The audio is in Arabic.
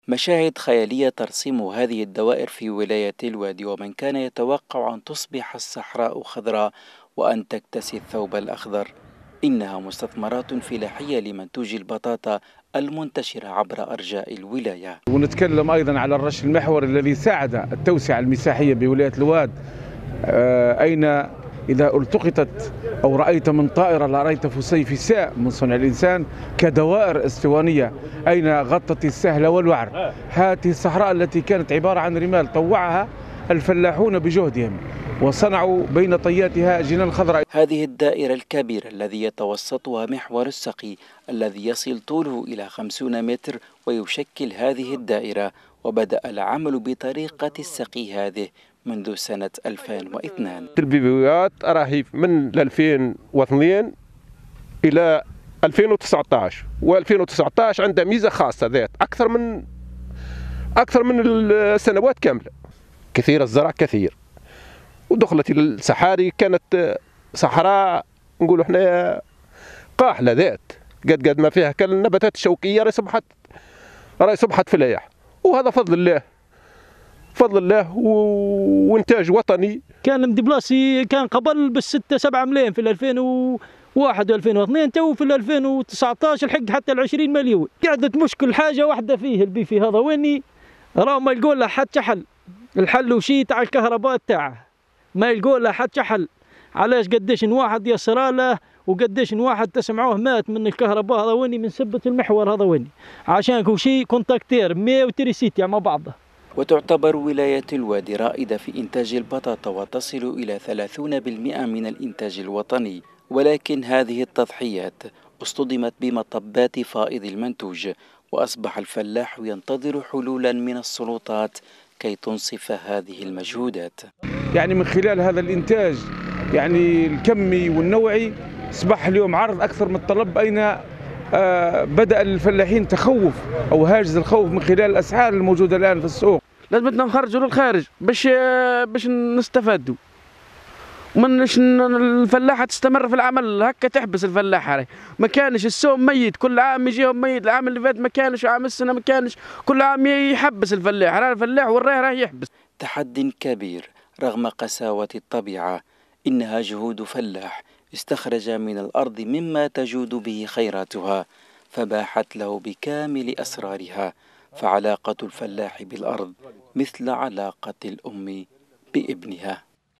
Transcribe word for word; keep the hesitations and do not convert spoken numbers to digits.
مشاهد خيالية ترسم هذه الدوائر في ولاية الوادي، ومن كان يتوقع أن تصبح الصحراء خضراء وأن تكتسي الثوب الأخضر، إنها مستثمرات فلاحية لمنتوج البطاطا المنتشرة عبر أرجاء الولاية. ونتكلم أيضا على الرش المحوري الذي ساعد التوسعة المساحية بولاية الواد، أين إذا التقطت أو رأيت من طائرة لرأيت فسيفساء من صنع الإنسان كدوائر اسطوانية أين غطت السهل والوعر. هذه الصحراء التي كانت عبارة عن رمال طوعها الفلاحون بجهدهم وصنعوا بين طياتها جنان خضراء. هذه الدائرة الكبيرة الذي يتوسطها محور السقي الذي يصل طوله إلى خمسين متر ويشكل هذه الدائرة، وبدأ العمل بطريقة السقي هذه منذ سنة ألفين واثنين. البيبيات راهي من ألفين واثنين إلى ألفين وتسعة عشر، وألفين وتسعة عشر عندها ميزة خاصة ذات أكثر من أكثر من السنوات كاملة. كثير الزرع كثير، ودخلت الصحاري كانت صحراء نقولوا احنا قاحلة ذات قد قد ما فيها كان النباتات الشوكية راهي صبحت راهي صبحت فلاح، وهذا فضل الله فضل الله وانتاج وطني. كان مدبلاسي كان قبل بالستة سبعة ملايين في ألفين وواحد وألفين واثنين، تو في ألفين وتسعة عشر لحق حتى العشرين مليون. قعدت مشكل حاجة واحدة فيه البيفي هذا ويني راه ما يلقون له حتى حل. الحل وشي تاع الكهرباء تاعه ما يلقون له حتى حل. علاش قديش واحد يسرى له وقديش واحد تسمعوه مات من الكهرباء هذا ويني من سبة المحور هذا ويني عشان كل شيء كونتاكتير مية وتريسيتي مع بعضها. وتعتبر ولاية الوادي رائدة في إنتاج البطاطا وتصل إلى ثلاثين بالمئة من الإنتاج الوطني، ولكن هذه التضحيات اصطدمت بمطبات فائض المنتوج، وأصبح الفلاح ينتظر حلولا من السلطات كي تنصف هذه المجهودات. يعني من خلال هذا الإنتاج يعني الكمي والنوعي أصبح اليوم عرض أكثر من الطلب، أين آه بدأ الفلاحين تخوف أو هاجس الخوف من خلال الأسعار الموجودة الآن في السوق. لازمنا نخرجوا للخارج باش باش نستفادوا، ومنش الفلاحة تستمر في العمل هكا تحبس الفلاحة. ما كانش السوق ميت، كل عام يجيهم ميت، العام اللي فات ما كانش، عام السنة ما كانش، كل عام يحبس الفلاح. راه الفلاح والراه راه يحبس. تحد كبير رغم قساوة الطبيعة، إنها جهود فلاح استخرج من الأرض مما تجود به خيراتها فباحت له بكامل أسرارها. فعلاقة الفلاح بالأرض مثل علاقة الأم بابنها.